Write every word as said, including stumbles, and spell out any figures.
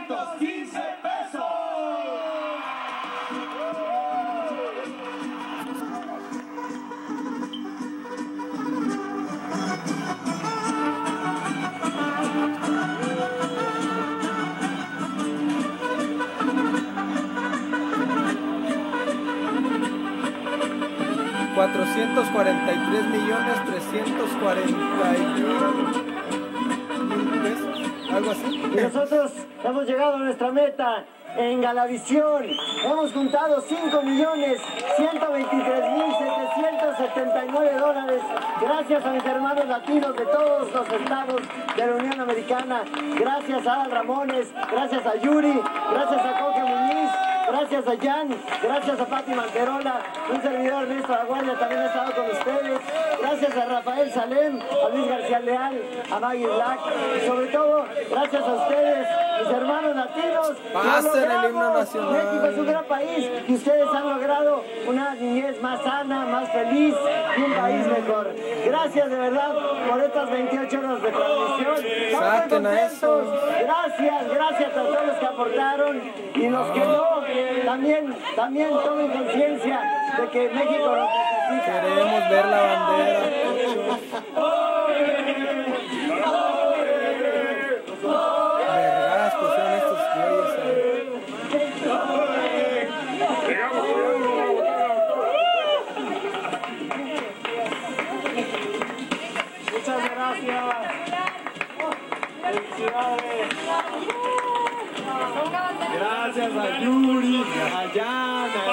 quinientos quince pesos. cuatrocientos cuarenta y tres millones trescientos cuarenta y uno mil pesos, algo así. Y nosotros hemos llegado a nuestra meta en Galavisión. Hemos juntado cinco millones ciento veintitrés mil setecientos setenta y nueve dólares. Gracias a mis hermanos latinos de todos los estados de la Unión Americana. Gracias a Adal Ramones, gracias a Yuri, gracias a Coque Muñiz, gracias a Jan, gracias a Pati Manterola, un servidor Ernesto Agualia también ha estado con ustedes, gracias a Rafael Salem, a Luis García Leal, a Maggie Black, y sobre todo, gracias a ustedes, mis hermanos latinos. Pasen el himno nacional. México es un gran país y ustedes han logrado una niñez más sana, más feliz y un país mejor. Gracias de verdad por estas veintiocho horas de transmisión. Estamos muy contentos. Gracias, gracias a todos los que aportaron y los que no, también, también tomen conciencia de que México nos necesita. Queremos ver la bandera. Vergas, pusieron estos güeyes ahí. Muchas gracias. Felicidades. Gracias a Yuri, a Jan, a